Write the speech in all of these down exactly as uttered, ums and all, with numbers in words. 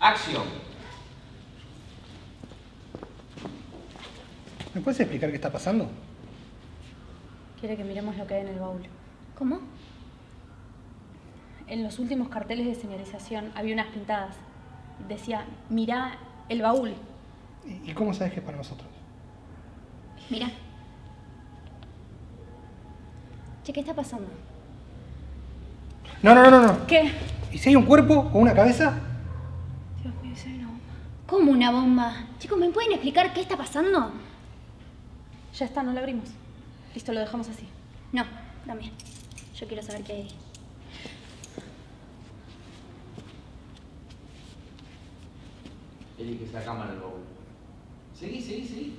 Acción. ¿Me puedes explicar qué está pasando? Quiere que miremos lo que hay en el baúl. ¿Cómo? En los últimos carteles de señalización había unas pintadas. Decía, mirá el baúl. ¿Y y cómo sabes que es para nosotros? Mira. Che, ¿qué está pasando? No, no, no, no, no. ¿Qué? ¿Y si hay un cuerpo o una cabeza? Dios mío, si hay una bomba. ¿Cómo una bomba? Chicos, ¿me pueden explicar qué está pasando? Ya está, no lo abrimos. Listo, lo dejamos así. No, dame. Yo quiero saber qué hay ahí. Eli, que es la cámara del baúl. Seguí, seguí, seguí.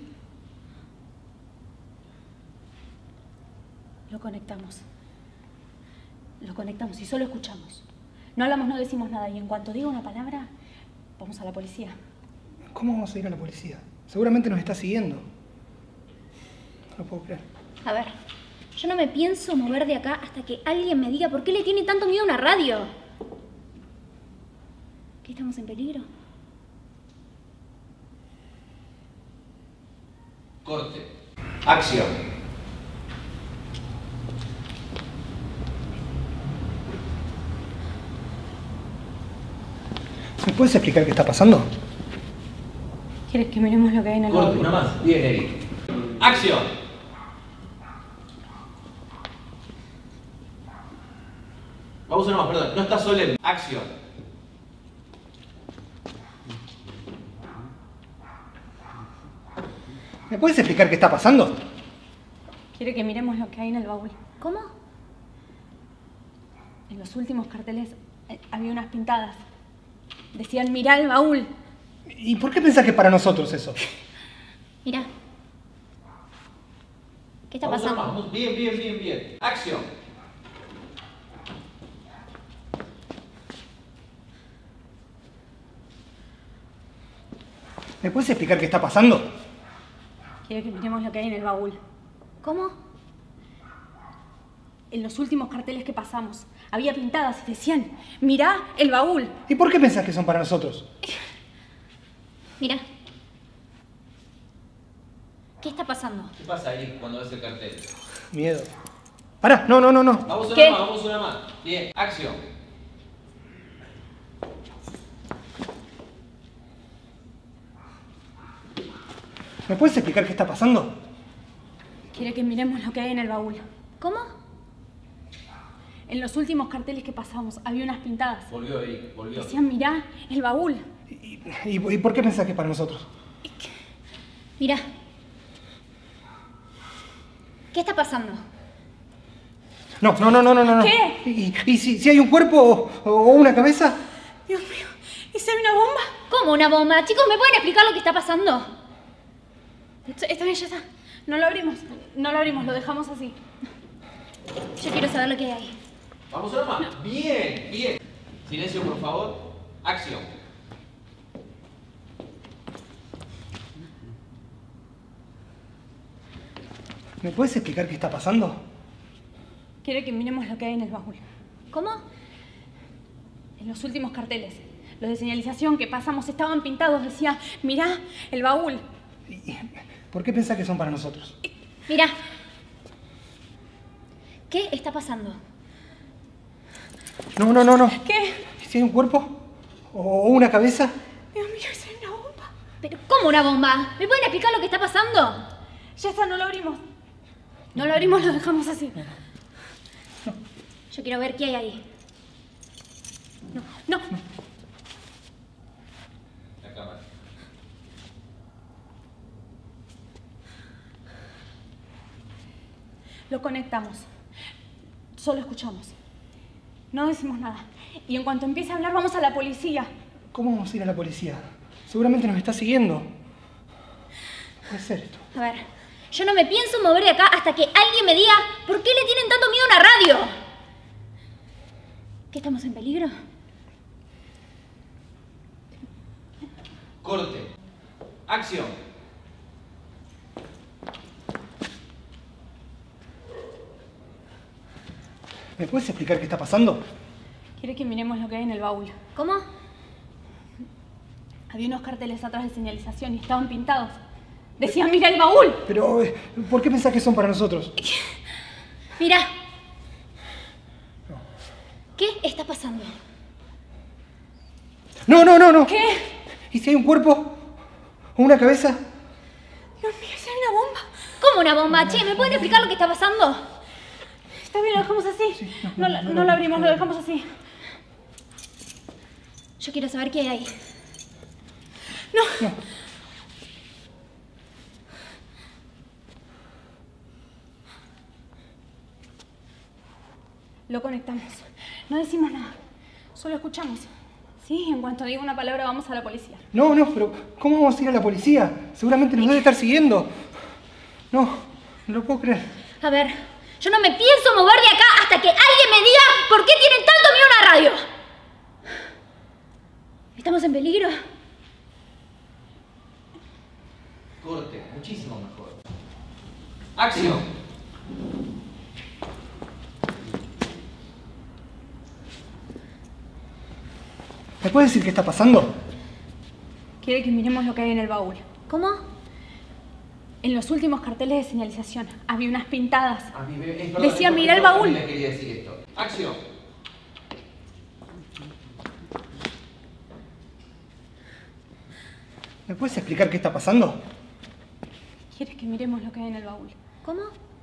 Lo conectamos. Lo conectamos y solo escuchamos. No hablamos, no decimos nada. Y en cuanto diga una palabra, vamos a la policía. ¿Cómo vamos a ir a la policía? Seguramente nos está siguiendo. No lo puedo creer. A ver, yo no me pienso mover de acá hasta que alguien me diga por qué le tiene tanto miedo a una radio. ¿Qué, estamos en peligro? Corte. Acción. ¿Me puedes explicar qué está pasando? ¿Quieres que miremos lo que hay en el Corte, baúl? una más. Bien, Eli. Acción. Vamos a una más, perdón. No está solemne. Acción. ¿Me puedes explicar qué está pasando? ¿Quiere que miremos lo que hay en el baúl? ¿Cómo? En los últimos carteles eh, había unas pintadas. Decían, mirá el baúl. ¿Y por qué pensás que es para nosotros eso? Mira. ¿Qué está Vamos a una pasando? más. Vamos. Bien, bien, bien, bien. Acción. ¿Me puedes explicar qué está pasando? Quiere que miremos lo que hay en el baúl. ¿Cómo? En los últimos carteles que pasamos había pintadas y decían, mirá el baúl. ¿Y por qué pensás que son para nosotros? Mira. ¿Qué está pasando? ¿Qué pasa ahí cuando ves el cartel? Miedo. Pará, no, no, no, no. Vamos a una ¿Qué? más, vamos a una más. Bien, acción. ¿Me puedes explicar qué está pasando? Quiere que miremos lo que hay en el baúl. ¿Cómo? En los últimos carteles que pasamos había unas pintadas. Volvió, Eli, volvió. Decían, mirá el baúl. ¿Y, y, y por qué pensás que es para nosotros? Mira. ¿Qué está pasando? No, no, no, no, no, no. ¿Qué? ¿Y, y si, si hay un cuerpo o, o una cabeza? Dios mío, ¿y si hay una bomba? ¿Cómo una bomba? Chicos, ¿me pueden explicar lo que está pasando? Está está bien, ya está. No lo abrimos. No lo abrimos, lo dejamos así. Yo quiero saber lo que hay ahí. Vamos a una más. Bien, bien. Silencio, por favor. Acción. ¿Me puedes explicar qué está pasando? Quiere que miremos lo que hay en el baúl. ¿Cómo? En los últimos carteles, los de señalización que pasamos estaban pintados. Decía, mirá el baúl. ¿Y por qué pensás que son para nosotros? Mira. ¿Qué está pasando? No, no, no, no. ¿Qué? ¿Y si hay un cuerpo o una cabeza? Dios mío, ¿y si hay una bomba? ¿Pero cómo una bomba? ¿Me pueden explicar lo que está pasando? Ya está, no lo abrimos. No lo abrimos, lo dejamos así. Yo quiero ver qué hay ahí. No, no. La cámara. Lo conectamos. Solo escuchamos. No decimos nada. Y en cuanto empiece a hablar, vamos a la policía. ¿Cómo vamos a ir a la policía? Seguramente nos está siguiendo. No puede ser esto. A ver, yo no me pienso mover de acá hasta que alguien me diga por qué le tienen tanto miedo a una radio. ¿Qué, estamos en peligro? Corte. Acción. ¿Me puedes explicar qué está pasando? Quiere que miremos lo que hay en el baúl. ¿Cómo? Había unos carteles atrás de señalización y estaban pintados. Decían, mira el baúl. Pero, eh, ¿por qué pensás que son para nosotros? Mira. ¿Qué está pasando? No, no, no, no. ¿Qué? ¿Y si hay un cuerpo? ¿O una cabeza? Dios mío, si hay una bomba. ¿Cómo una bomba? Che, ¿me pueden explicar lo que está pasando? Está bien, lo dejamos así. Sí, no, no, no, no, no, no no, lo abrimos, no. lo dejamos así. Yo quiero saber qué hay ahí. No. No. Lo conectamos. No decimos nada. Solo escuchamos. Sí, en cuanto diga una palabra vamos a la policía. No, no, pero ¿cómo vamos a ir a la policía? Seguramente nos debe estar siguiendo. No, no lo puedo creer. A ver, yo no me pienso mover de acá hasta que alguien me diga por qué tienen tanto miedo a una radio. ¿Estamos en peligro? Corte, muchísimo mejor. Acción. ¿Me puedes decir qué está pasando? Quiere que miremos lo que hay en el baúl. ¿Cómo? En los últimos carteles de señalización había unas pintadas. A mi bebé, eh, perdón, Decía, esto- mira el esto- baúl. le quería decir esto. Acción. ¿Me puedes explicar qué está pasando? Quiere que miremos lo que hay en el baúl. ¿Cómo?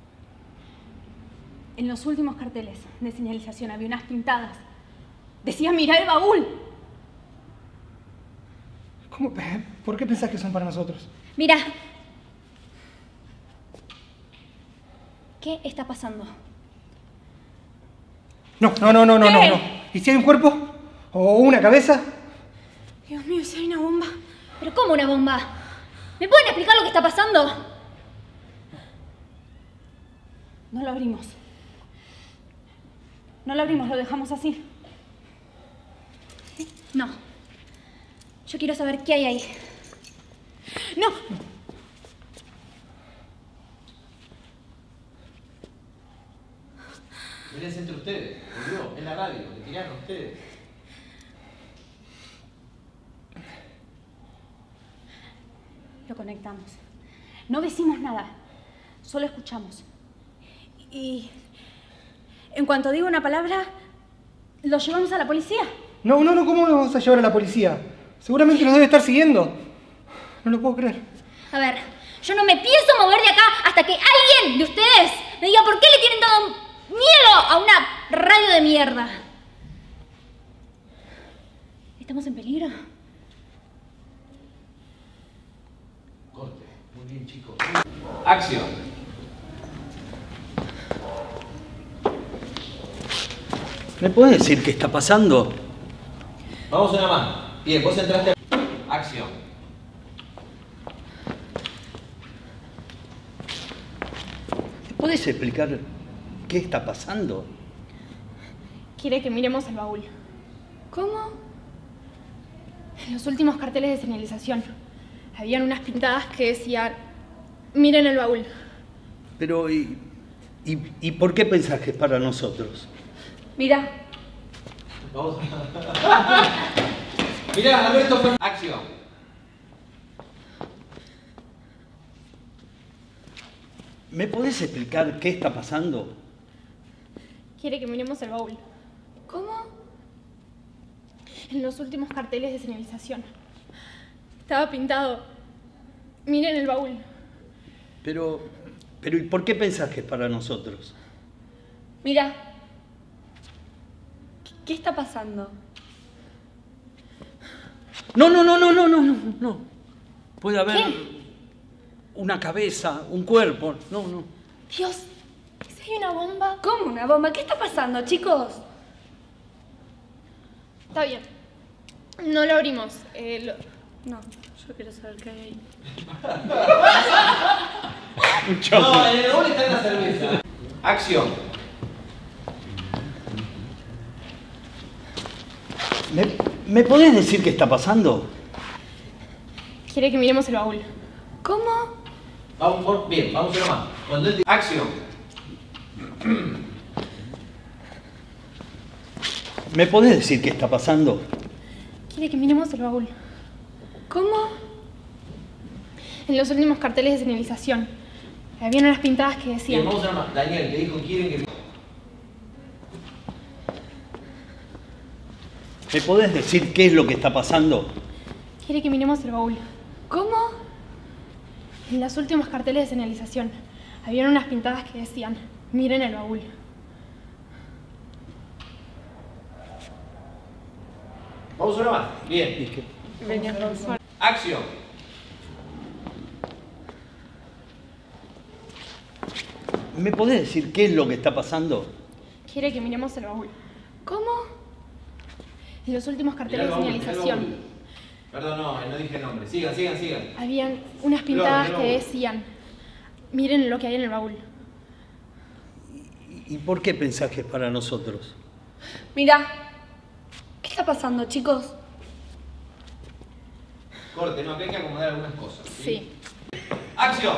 En los últimos carteles de señalización había unas pintadas. Decía, mira el baúl. ¿Cómo? ¿Por qué pensás que son para nosotros? Mira. ¿Qué está pasando? No, no, no, no, no, ¿Qué? no, no. ¿Y si hay un cuerpo? ¿O una cabeza? Dios mío, si hay una bomba. ¿Pero cómo una bomba? ¿Me pueden explicar lo que está pasando? No lo abrimos. No lo abrimos, lo dejamos así. No. Yo quiero saber qué hay ahí. ¡No! Mírense entre ustedes. Volvió, en la radio. Le tiraron a ustedes. Lo conectamos. No decimos nada. Solo escuchamos. Y en cuanto diga una palabra, lo llevamos a la policía. No, no, no, ¿cómo lo vamos a llevar a la policía? Seguramente nos debe estar siguiendo. No lo puedo creer. A ver, yo no me pienso mover de acá hasta que alguien de ustedes me diga por qué le tienen todo miedo a una radio de mierda. ¿Estamos en peligro? Corte. Muy bien, chicos. Acción. ¿Me puedes decir qué está pasando? Vamos una más. Bien, vos entraste. Acción. ¿Me puedes explicar qué está pasando? Quiere que miremos el baúl. ¿Cómo? En los últimos carteles de señalización habían unas pintadas que decían, miren el baúl. Pero, ¿y, y, y por qué pensás que es para nosotros? Mira, Vamos. Mirá, Alberto Fernández. Acción. ¿Me podés explicar qué está pasando? quiere que miremos el baúl. ¿Cómo? En los últimos carteles de señalización estaba pintado, miren el baúl. Pero, pero ¿y por qué pensás que es para nosotros? Mira, ¿qué, qué está pasando? No, no, no, no, no, no, no, no. Puede haber ¿Qué? una cabeza, un cuerpo. No, no. Dios, ¿si hay una bomba? ¿Cómo una bomba? ¿Qué está pasando, chicos? Está bien. No lo abrimos. Eh, lo- No, yo quiero saber qué hay ahí. No, en el baúl está la cerveza. Acción. ¿Me, ¿Me podés decir qué está pasando? Quiere que miremos el baúl. ¿Cómo? Vamos por. Bien, vamos a una más. Cuando él diga acción. ¿Me podés decir qué está pasando? Quiere que miremos el baúl. ¿Cómo? En los últimos carteles de señalización había unas pintadas que decían... Bien, vamos a ver más. Daniel, te dijo, quieren que... ¿Me podés decir qué es lo que está pasando? Quiere que miremos el baúl. ¿Cómo? En los últimos carteles de señalización había unas pintadas que decían, miren el baúl. Vamos a ver más. Bien. Acción. ¿Me podés decir qué es lo que está pasando? Quiere que miremos el baúl. ¿Cómo? En los últimos carteles Mirá de el baúl, mirá el señalización baúl. Perdón, no, no dije el nombre. Sigan, sigan, sigan. habían unas pintadas Flor, que mirá el baúl. decían, miren lo que hay en el baúl. ¿Y por qué pensás que es para nosotros? Mira, ¿qué está pasando, chicos? Corte, no, que hay que acomodar algunas cosas. Sí. Acción.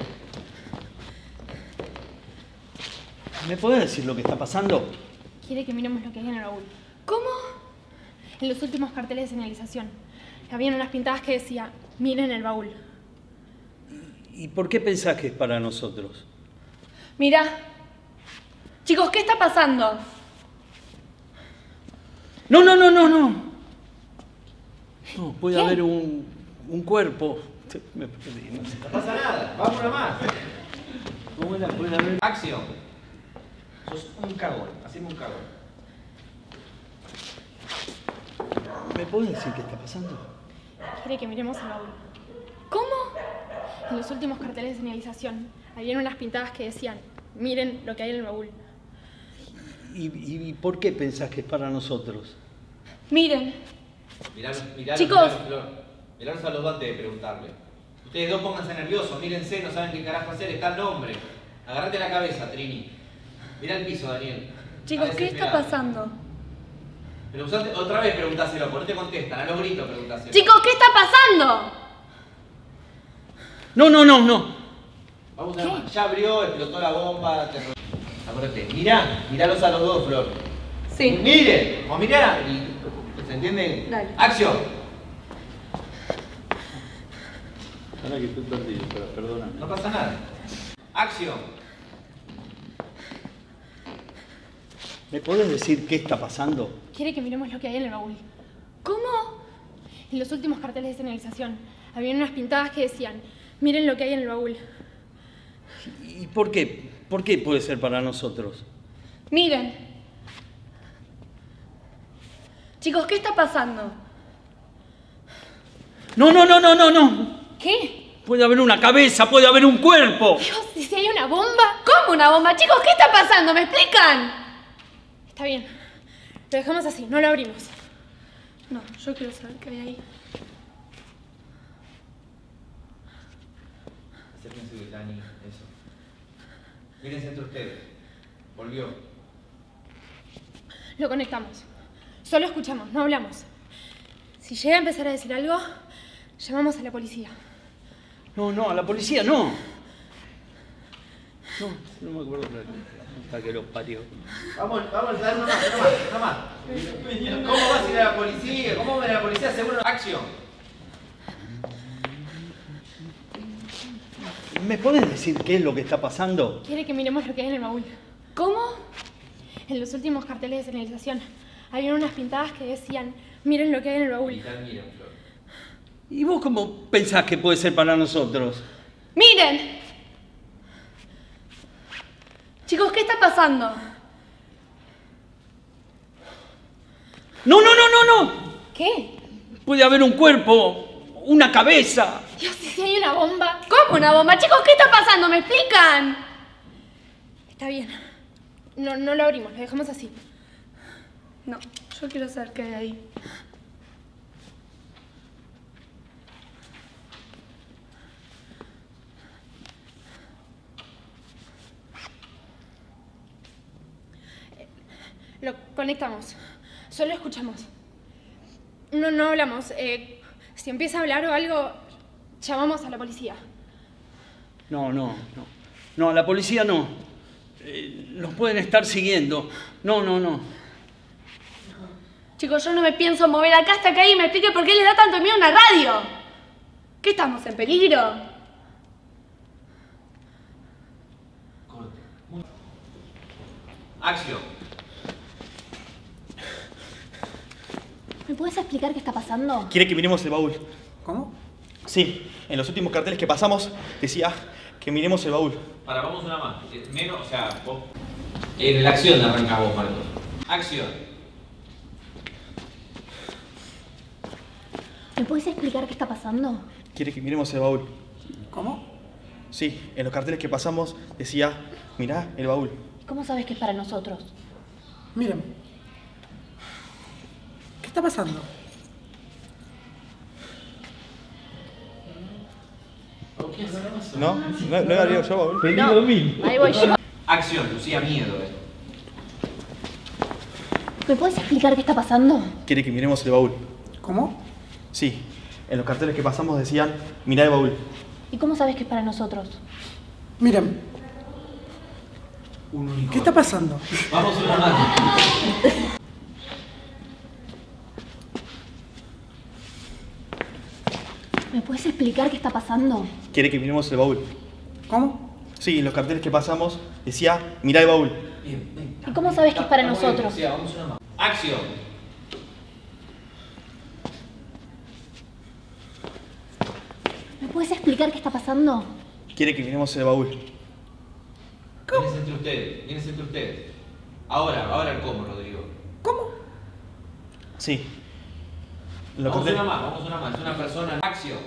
¿Me podés decir lo que está pasando? Quiere que miremos lo que hay en el baúl. ¿Cómo? En los últimos carteles de señalización habían unas pintadas que decían, miren el baúl. ¿Y por qué pensás que es para nosotros? Mira. Chicos, ¿qué está pasando? No, no, no, no, no. No, puede ¿Qué? haber un, un cuerpo. Me perdí, no sé. No pasa nada. Vamos a más. ¿Cómo era? Puede haber... Acción. Sos un cagón. Hacemos un cagón. ¿Me podés decir qué está pasando? Quiere que miremos el baúl. ¿Cómo? En los últimos carteles de señalización habían unas pintadas que decían, miren lo que hay en el baúl. ¿Y, y, y por qué pensás que es para nosotros? Miren. Miralos, miralos, Chicos. miralos, Flor. Miralos a los dos antes de preguntarle. Ustedes dos pónganse nerviosos, mírense, no saben qué carajo hacer, está el nombre. Agarrate la cabeza, Trini. Mirá el piso, Daniel. Chicos, ¿qué está pasando? Pero usate, otra vez preguntáselo, porque no te contestan, a los gritos preguntáselo. Chicos, ¿qué está pasando? No, no, no, no. Vamos a ver más. Ya abrió, explotó la bomba. Te... Acuérdate, mirá, miralos a los dos, Flor. Sí. Miren, como mirá. Y, ¿se entiende? Dale. Acción. Ahora que estoy perdido, pero perdóname. No pasa nada. Acción. ¿Me podés decir qué está pasando? Quiere que miremos lo que hay en el baúl. ¿Cómo? En los últimos carteles de señalización habían unas pintadas que decían, miren lo que hay en el baúl. ¿Y por qué? ¿Por qué puede ser para nosotros? Miren. Chicos, ¿qué está pasando? No, no, no, no, no, no. ¿Qué? Puede haber una cabeza, puede haber un cuerpo. Dios, ¿y si hay una bomba? ¿Cómo una bomba? Chicos, ¿qué está pasando? ¿Me explican? Está bien. Lo dejamos así, no lo abrimos. No, yo quiero saber qué hay ahí. Acérquense, Dani, eso. Mírense entre ustedes. Volvió. Lo conectamos. Solo escuchamos, no hablamos. Si llega a empezar a decir algo, llamamos a la policía. No, no, a la policía no. No, no me acuerdo. Hasta que los parió. Vamos, vamos a dar una más, una más, una más. ¿Cómo vas a ir a la policía? ¿Cómo va a ir a la policía? Seguro. Acción. ¿Me podés decir qué es lo que está pasando? Quiere que miremos lo que hay en el baúl. ¿Cómo? En los últimos carteles de señalización había unas pintadas que decían, miren lo que hay en el baúl. Y tal, miren, Flor. ¿Y vos cómo pensás que puede ser para nosotros? Miren. Chicos, ¿qué está pasando? No, no, no, no, no. ¿Qué? Puede haber un cuerpo, una cabeza. Dios, ¿y si hay una bomba? ¿Cómo una bomba? Chicos, ¿qué está pasando? ¿Me explican? Está bien. No, no lo abrimos, lo dejamos así. No, yo quiero saber qué hay ahí. Lo conectamos. Solo escuchamos. No, no hablamos. Eh, si empieza a hablar o algo, llamamos a la policía. No, no, no. No, la policía no. Eh, nos pueden estar siguiendo. No, no, no. Chicos, yo no me pienso mover acá hasta que alguien me explique por qué les da tanto miedo a una radio. ¿Qué estamos en peligro? Corte. Acción. ¿Me puedes explicar qué está pasando? Quiere que miremos el baúl. ¿Cómo? Sí, en los últimos carteles que pasamos decía que miremos el baúl. Para, vamos una más. Eh, Menos, o sea, vos. En la acción arrancás vos, Marco. Acción. ¿Me puedes explicar qué está pasando? Quiere que miremos el baúl. ¿Cómo? Sí, en los carteles que pasamos decía, mirá el baúl. ¿Y cómo sabes que es para nosotros? Miren. ¿Qué está pasando? ¿No? ¿No, no era Diego yo, baúl? No, ahí voy yo. Acción, Lucía, miedo, eh. ¿Me puedes explicar qué está pasando? Quiere que miremos el baúl. ¿Cómo? Sí, en los carteles que pasamos decían, mirá el baúl. ¿Y cómo sabes que es para nosotros? Miren. Un unicornio. ¿Qué está pasando? Vamos una más. ¿Me puedes explicar qué está pasando? Quiere que miremos el baúl. ¿Cómo? Sí, en los carteles que pasamos decía, mirá el baúl. Bien, ven. ¿Y cómo sabes que es para Está muy bien, nosotros? Lucía, vamos una más. Acción. ¿Me puedes explicar qué está pasando? Quiere que miremos el baúl. Vienes entre ustedes, vienes entre ustedes. Ahora, ahora el cómo, Rodrigo. ¿Cómo? Sí. En los Vamos carteles... una más, vamos una más. Es una persona. Acción.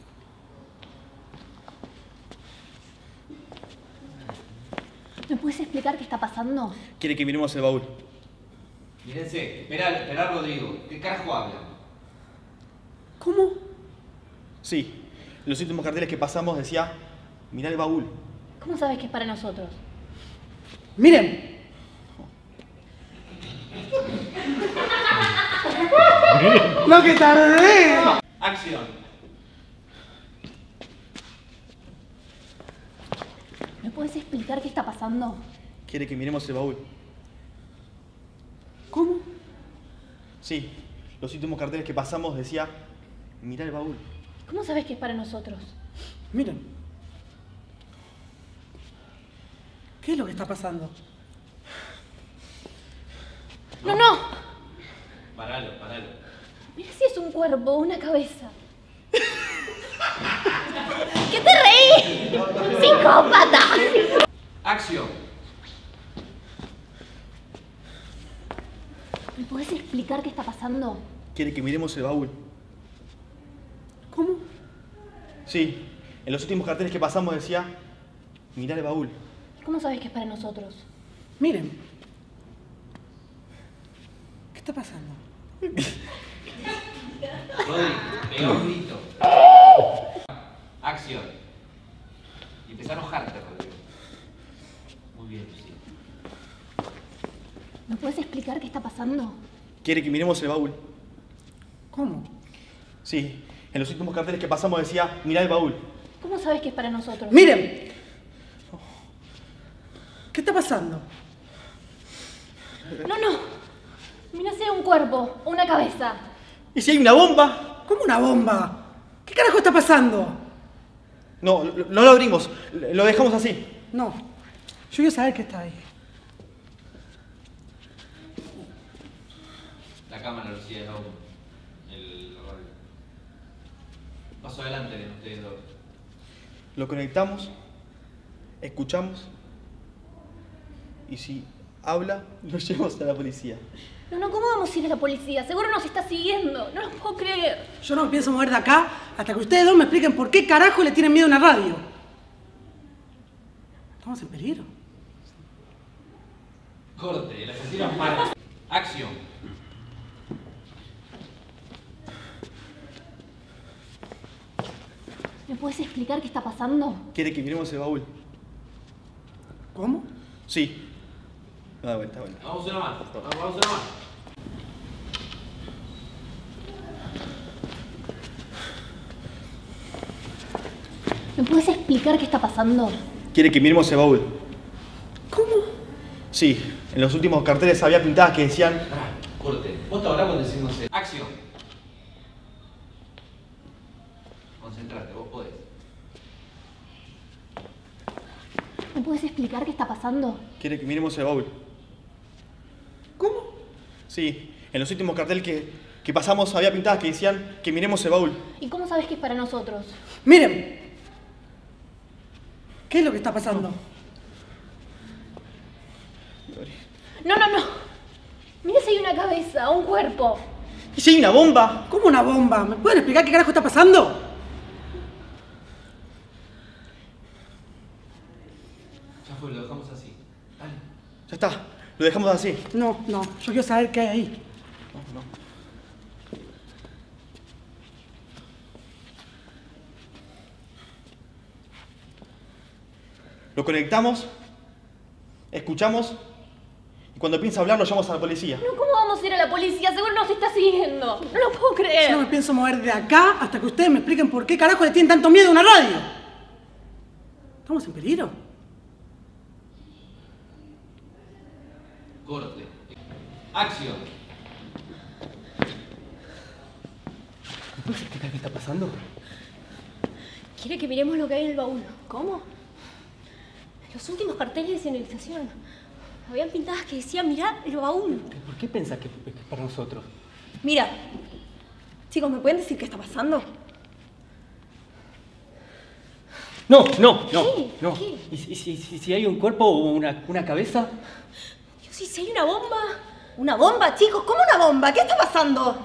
¿Me puedes explicar qué está pasando? Quiere que miremos el baúl. Mírense, esperá, esperá, Rodrigo. ¿Qué carajo hablan? ¿Cómo? Sí, en los últimos carteles que pasamos decía, mirá el baúl. ¿Cómo sabes que es para nosotros? Miren. ¡No, que tardé! Acción. ¿Me puedes explicar qué está pasando? Quiere que miremos el baúl. ¿Cómo? Sí, los últimos carteles que pasamos decía, mirá el baúl. ¿Cómo sabes que es para nosotros? Miren. ¿Qué es lo que está pasando? No, no. Paralo, paralo. Mira si es un cuerpo o una cabeza. ¿Qué te reí? ¡Psicópata! Acción. ¿Me puedes explicar qué está pasando? Quiere que miremos el baúl. ¿Cómo? Sí, en los últimos carteles que pasamos decía, mirá el baúl. ¿Cómo sabes que es para nosotros? Miren. ¿Qué está pasando? Rodri, pega un grito. Acción. Y empezá a enojarte, Rodrigo. Muy bien, Lucía. ¿Me puedes explicar qué está pasando? Quiere que miremos el baúl. ¿Cómo? Sí, en los últimos carteles que pasamos decía, mirá el baúl. ¿Cómo sabes que es para nosotros? Miren. ¿Qué está pasando? No, no. Mira si hay un cuerpo o una cabeza. ¿Y si hay una bomba? ¿Cómo una bomba? ¿Qué carajo está pasando? No, lo- no lo abrimos, lo dejamos así. No. Yo quiero saber qué está ahí. La cámara, Lucía, es aún. El radio. Paso adelante de ustedes dos. Lo conectamos, escuchamos y si habla, lo llevamos a la policía. No, no, ¿cómo vamos a ir a la policía? Seguro nos está siguiendo. No lo puedo creer. Yo no me pienso mover de acá hasta que ustedes dos me expliquen por qué carajo le tienen miedo a una radio. ¿Estamos en peligro? Corte, el asesino es Marco. Acción. ¿Me puedes explicar qué está pasando? Quiere que miremos el baúl. ¿Cómo? Sí. No da vuelta, vuelta. Vamos una más. Vamos, vamos una más. ¿Me puedes explicar qué está pasando? Quiere que miremos el baúl. ¿Cómo? Sí, en los últimos carteles había pintadas que decían, Pará, corte. Vos te hablamos diciéndose. Acción. Concentrate, vos podés. ¿Me puedes explicar qué está pasando? Quiere que miremos el baúl. ¿Cómo? Sí, en los últimos carteles que, que pasamos había pintadas que decían que miremos el baúl. ¿Y cómo sabes que es para nosotros? Miren. ¿Qué es lo que está pasando? No, no, no. Mira si hay una cabeza, un cuerpo. ¿Y si hay una bomba? ¿Cómo una bomba? ¿Me pueden explicar qué carajo está pasando? Ya fue, lo dejamos así. Dale. Ya está, lo dejamos así. No, no, yo quiero saber qué hay ahí. No, no. Lo conectamos, escuchamos y cuando piensa hablar lo llamamos a la policía. No, ¿cómo vamos a ir a la policía? Seguro nos está siguiendo. No lo puedo creer. Yo no me pienso mover de acá hasta que ustedes me expliquen por qué carajo le tienen tanto miedo a una radio. ¿Estamos en peligro? Corte. Acción. ¿Me puedes explicar qué está pasando? Quiere que miremos lo que hay en el baúl. ¿Cómo? Los últimos carteles de señalización. Habían pintadas que decían, mirá el baúl. ¿Por qué pensás que es para nosotros? Mira, chicos, ¿me pueden decir qué está pasando? No, no, no, ¿Qué? no. ¿Qué? ¿Y si, si- si- si hay un cuerpo o una, una cabeza? Dios, ¿y si hay una bomba? ¿Una bomba, chicos? ¿Cómo una bomba? ¿Qué está pasando?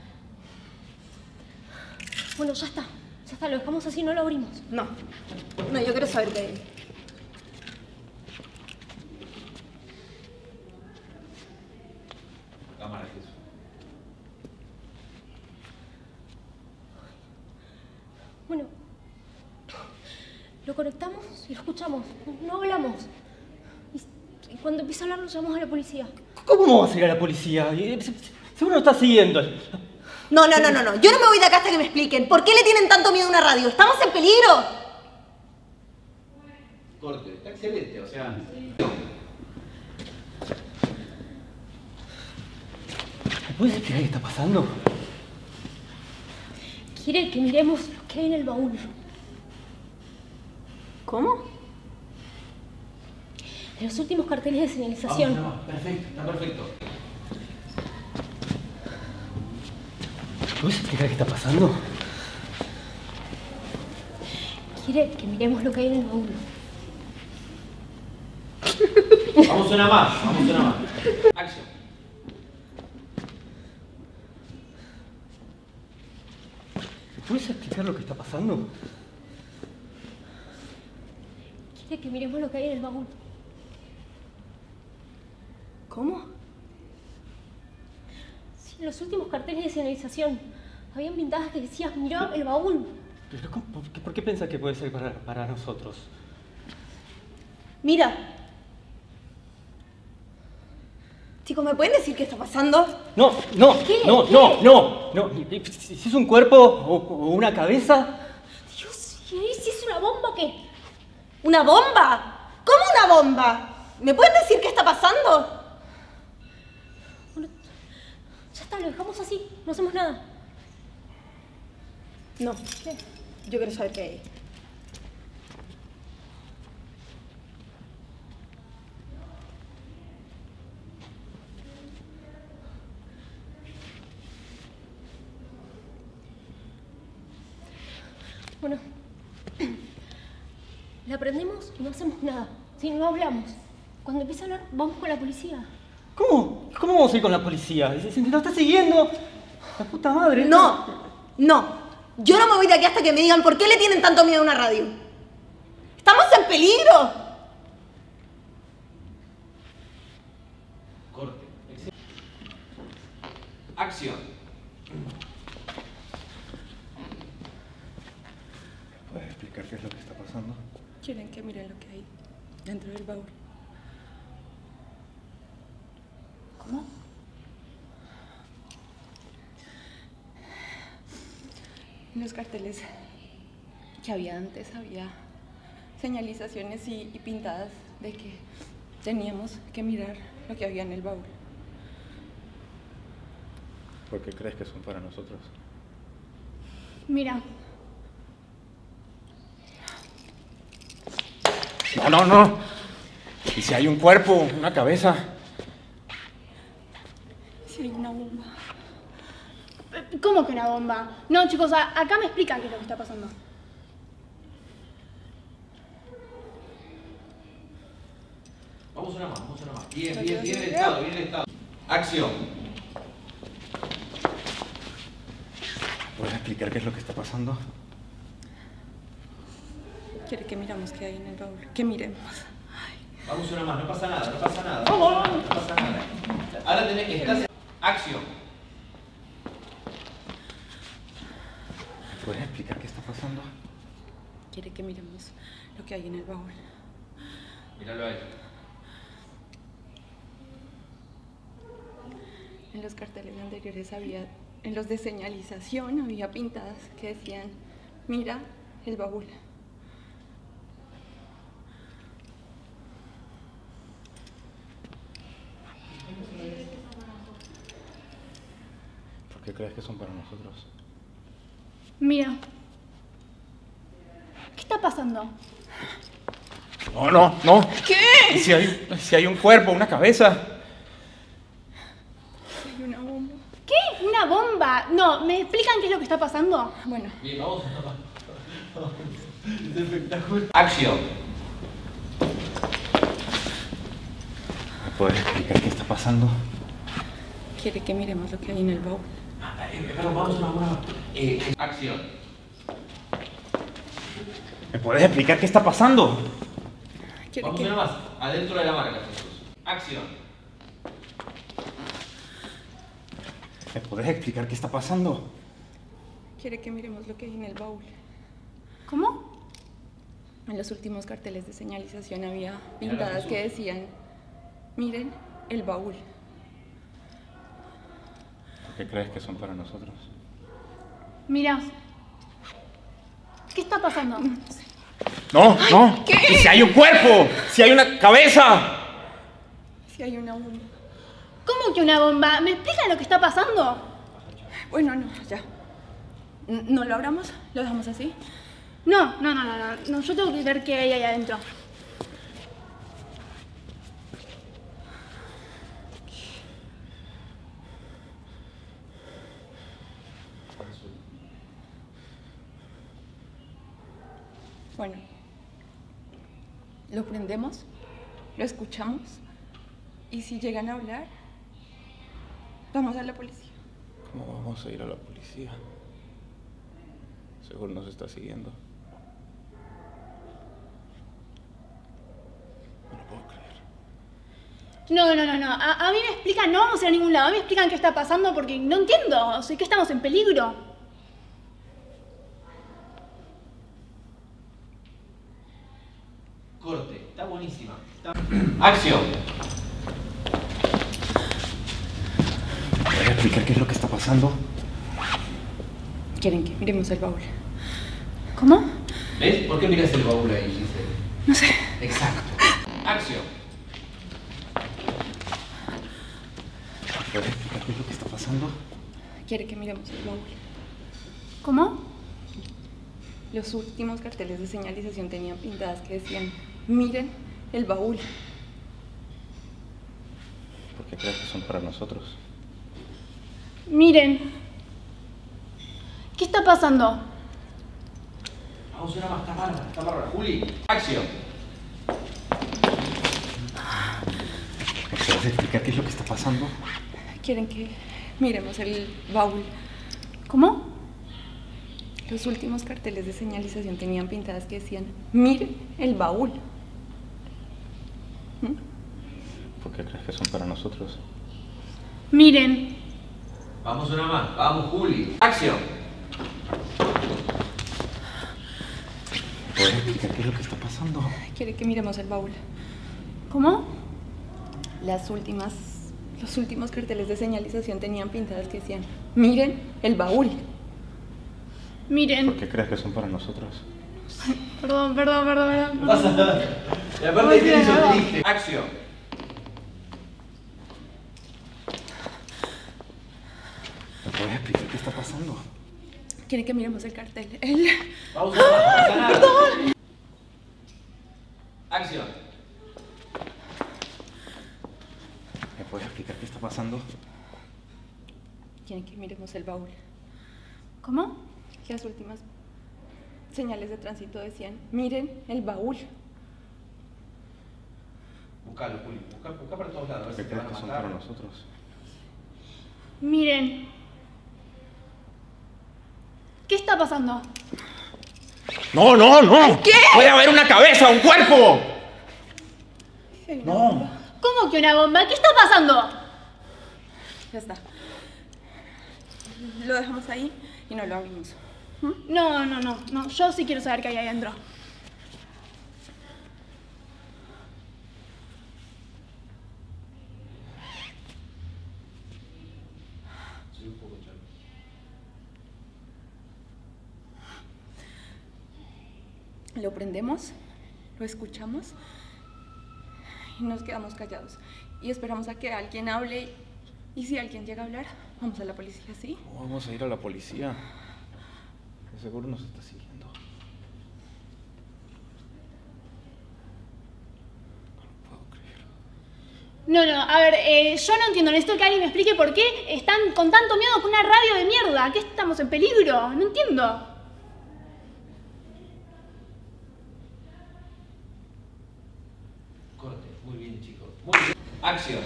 Bueno, ya está. Ya está, lo dejamos así, no lo abrimos. No, no, yo quiero saber qué hay. Cámara, Jesús. Bueno, lo conectamos y lo escuchamos. No hablamos. Y, y cuando empieza a hablar, nos llamamos a la policía. ¿Cómo vamos a ir a la policía? Eh, se- se- Seguro nos está siguiendo. No, no, no, no, no. Yo no me voy de acá hasta que me expliquen. ¿Por qué le tienen tanto miedo a una radio? ¿Estamos en peligro? Corte. Está excelente, o sea. ¿Me puedes explicar qué está pasando? Quiere que miremos lo que hay en el baúl. ¿Cómo? En los últimos carteles de señalización. Vamos, no, perfecto, está perfecto. ¿Me puedes explicar qué está pasando? Quiere que miremos lo que hay en el baúl. Vamos una más, vamos una más. Acción. ¿Me puedes explicar lo que está pasando? Quiere que miremos lo que hay en el baúl. ¿Cómo? Sí, en los últimos carteles de señalización. Habían pintadas que decían, mirá el baúl. Pero ¿cómo- ¿Por qué, por qué pensás que puede ser para, para nosotros? Mira. Chicos, ¿me pueden decir qué está pasando? No, no, ¿Qué? no, ¿Qué? no, no, no. Si si es un cuerpo o, o una cabeza, Dios, ¿y ahí si es una bomba qué? ¿Una bomba? ¿Cómo una bomba? ¿Me pueden decir qué está pasando? Bueno, ya está, lo dejamos así, no hacemos nada. No. ¿Qué? Yo quiero saber qué hay. Bueno, la prendemos y no hacemos nada. Si no hablamos. Cuando empiece a hablar, vamos con la policía. ¿cómo? ¿Cómo vamos a ir con la policía? Si- si nos está siguiendo. La puta madre. No, no. Yo no me voy de aquí hasta que me digan por qué le tienen tanto miedo a una radio. ¡Estamos en peligro! Corte. Excelente. Acción. ¿Puedes explicar qué es lo que está pasando? Quieren que miren lo que hay dentro del baúl. ¿Cómo? En los carteles que había antes había señalizaciones y, y pintadas de que teníamos que mirar lo que había en el baúl. ¿Por qué crees que son para nosotros? Mira, No, no, no. ¿Y si hay un cuerpo, una cabeza? Si hay una bomba. ¿Cómo que una bomba? No, chicos, a- acá me explican qué es lo que está pasando. Vamos una más, vamos una más. Bien, bien, bien el estado, bien el estado. Acción. ¿Puedes explicar qué es lo que está pasando? Quiere que miramos qué hay en el baúl. Que miremos. Vamos una más, no pasa nada, no pasa nada. No pasa nada. Ahora tenés que estar. Acción. ¿Puedes explicar qué está pasando? Quiere que miremos lo que hay en el baúl. Míralo a él. En los carteles anteriores había, en los de señalización había pintadas que decían, mira el baúl. ¿Por qué crees que son para nosotros? Mira. ¿Qué está pasando? No, no, no. ¿Qué? ¿Y si hay, si hay un cuerpo, una cabeza? Hay una bomba. ¿Qué? ¿Una bomba? No, ¿me explican qué es lo que está pasando? Bueno. Bien, vamos una más. Es espectacular. Acción. ¿Me puedes explicar qué está pasando? Quiere que miremos lo que hay en el baúl. Eh, perdón, vamos una más. Eh, acción. ¿Me puedes explicar qué está pasando? Quiere Vamos que... una más. Adentro de la marca, Jesús. Acción. ¿Me puedes explicar qué está pasando? Quiere que miremos lo que hay en el baúl. ¿Cómo? En los últimos carteles de señalización había pintadas que decían, miren el baúl. ¿Por qué crees que son para nosotros? Mira. ¿Qué está pasando? No, no. ¿Qué? ¿Y si hay un cuerpo? ¿Si hay una cabeza? Si hay una bomba. ¿Cómo que una bomba? ¿Me explican lo que está pasando? Bueno, no, ya. N- ¿No lo abramos? ¿Lo dejamos así? No, no, no, no, no, no. Yo tengo que ver qué hay ahí adentro. Bueno. Lo prendemos, lo escuchamos y si llegan a hablar, vamos a la policía. ¿Cómo vamos a ir a la policía? Seguro nos está siguiendo. No lo puedo creer. No, no, no, no. A, a mí me explican, no vamos a ir a ningún lado. A mí me explican qué está pasando porque no entiendo. O sea, que estamos en peligro. Corte. Está buenísima. Está... Acción. ¿Puedes explicar qué es lo que está pasando? Quieren que miremos el baúl. ¿Cómo? ¿Ves? ¿Por qué miras el baúl ahí, Giselle? No sé. Exacto. Acción. ¿Puedes explicar qué es lo que está pasando? Quiere que miremos el baúl. ¿Cómo? Los últimos carteles de señalización tenían pintadas que decían, miren el baúl. ¿Por qué crees que son para nosotros? Miren. ¿Qué está pasando? Vamos una más. Está bárbara, está bárbara. Juli. Acción. ¿Me puedes explicar qué es lo que está pasando? Quieren que miremos el baúl. ¿Cómo? Los últimos carteles de señalización tenían pintadas que decían, miren el baúl. ¿Mm? ¿Por qué crees que son para nosotros? Miren. Vamos una más. Vamos, Juli. Acción. ¿Me puedes explicar qué es lo que está pasando? Quiere que miremos el baúl. ¿Cómo? Las últimas, los últimos carteles de señalización tenían pintadas que decían, miren el baúl. Miren. ¿Por qué crees que son para nosotros? Perdón, perdón, perdón, perdón. No pasa nada. Y aparte Ay, te hizo no. triste. Acción. ¿Me puedes explicar qué está pasando? Quiere que miremos el cartel. El... Vamos una más. No pasa nada. Perdón. Acción. miremos el baúl. ¿Cómo? Las últimas señales de tránsito decían, miren el baúl. Buscalo, Juli. Busca, busca para todos lados. A ver si ¿Qué te crees van a que son matar. para nosotros? Miren. ¿Qué está pasando? ¡No, no, no! ¿Qué? ¡Puede haber una cabeza, un cuerpo! No. ¿Cómo que una bomba? ¿Qué está pasando? Ya está. Lo dejamos ahí y no lo abrimos. No, no, no, no. Yo sí quiero saber qué hay ahí adentro. Soy un poco chalo. Lo prendemos, lo escuchamos y nos quedamos callados. Y esperamos a que alguien hable. Y si alguien llega a hablar, vamos a la policía, ¿sí? ¿Cómo vamos a ir a la policía? De seguro nos está siguiendo. No, no, a ver, eh, yo no entiendo. Necesito que alguien me explique por qué están con tanto miedo con una radio de mierda. ¿Qué estamos en peligro? No entiendo. Corte. Muy bien, chicos. Muy bien. Acción.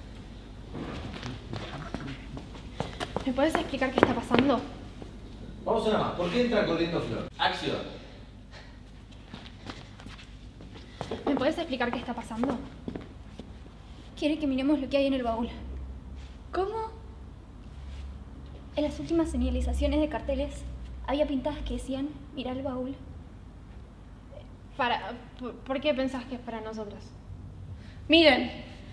¿Me puedes explicar qué está pasando? Vamos a una más. ¿Por qué entra corriendo Flor? Acción. ¿Me puedes explicar qué está pasando? Quiere que miremos lo que hay en el baúl. ¿Cómo? En las últimas señalizaciones de carteles había pintadas que decían, mira el baúl. Para, ¿por, ¿Por qué pensás que es para nosotros? Miren.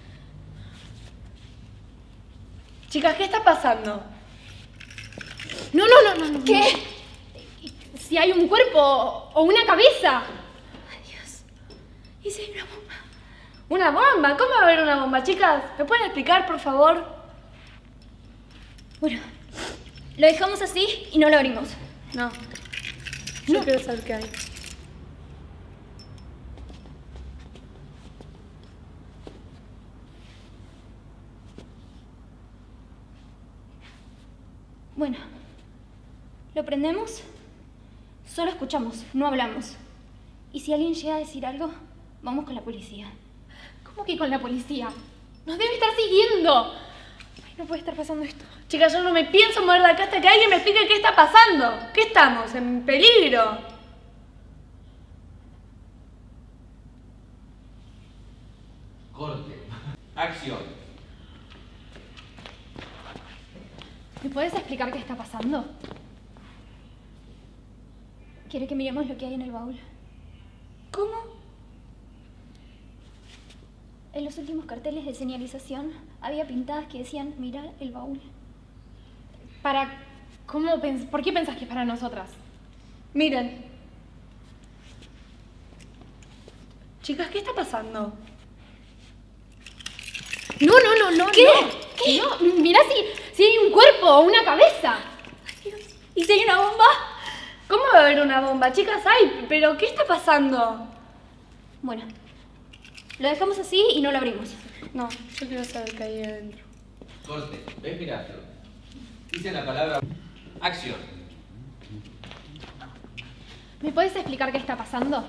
Chicas, ¿qué está pasando? No, no, no, no, no. ¿Qué? Si hay un cuerpo o una cabeza. Ay, Dios. ¿Y si hay una bomba? ¿Una bomba? ¿Cómo va a haber una bomba, chicas? ¿Me pueden explicar, por favor? Bueno, lo dejamos así y no lo abrimos. No. Yo quiero saber qué hay. Bueno, lo prendemos, solo escuchamos, no hablamos. Y si alguien llega a decir algo, vamos con la policía. ¿Cómo que con la policía? Nos debe estar siguiendo. Ay, no puede estar pasando esto. Chicas, yo no me pienso mover de acá hasta que alguien me explique qué está pasando. ¿Qué estamos? ¿En peligro? Corte. Acción. ¿Me puedes explicar qué está pasando? Quiere que miremos lo que hay en el baúl. ¿Cómo? En los últimos carteles de señalización había pintadas que decían, mira el baúl. Para... ¿Cómo pens- ¿Por qué pensás que es para nosotras? Miren. Chicas, ¿qué está pasando? No, no, no, no. ¿Qué? No. ¿Qué? No, mirá si, si hay un cuerpo o una cabeza. Ay, Dios. ¿Y si hay una bomba? ¿Cómo va a haber una bomba? Chicas, ay, ¿pero qué está pasando? Bueno, lo dejamos así y no lo abrimos. No, yo quiero saber qué hay ahí adentro. Corte. ¿Ves? Mirá, Flor. Dice la palabra acción. ¿Me puedes explicar qué está pasando?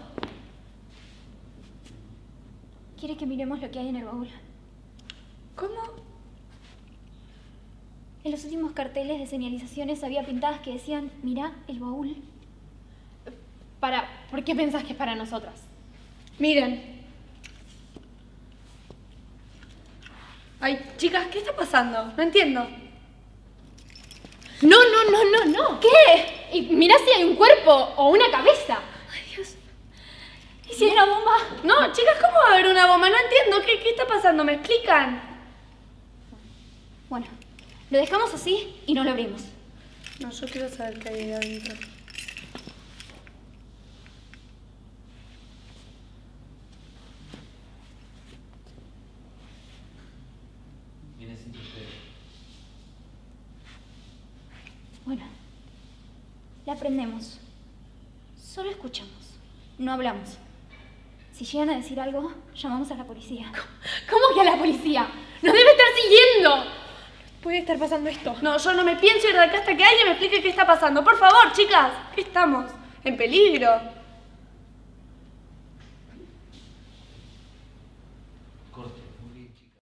Quiere que miremos lo que hay en el baúl. ¿Cómo? En los últimos carteles de señalizaciones había pintadas que decían, mira el baúl. Para... ¿Por qué pensás que es para nosotras? Miren. Ay, chicas, ¿qué está pasando? No entiendo. No, no, no, no, no. ¿Qué? Y mirá si hay un cuerpo o una cabeza. Ay, Dios. ¿Y si hay una bomba? No, chicas, ¿cómo va a haber una bomba? No entiendo. ¿Qué, qué está pasando? ¿Me explican? Bueno, lo dejamos así y no lo abrimos. No, yo quiero saber qué hay ahí adentro. Viene sin ustedes. Bueno, la prendemos. Solo escuchamos, no hablamos. Si llegan a decir algo, llamamos a la policía. ¿Cómo que a la policía? ¡Nos debe estar siguiendo! puede estar pasando esto? No, yo no me pienso ir de acá hasta que alguien me explique qué está pasando. Por favor, chicas, ¿qué estamos? ¿En peligro?